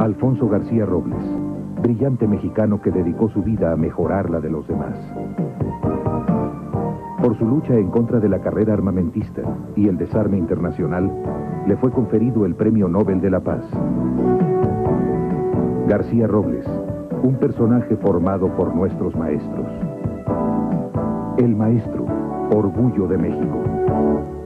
Alfonso García Robles, brillante mexicano que dedicó su vida a mejorar la de los demás. Por su lucha en contra de la carrera armamentista y el desarme internacional, le fue conferido el Premio Nobel de la Paz. García Robles, un personaje formado por nuestros maestros. El maestro, orgullo de México.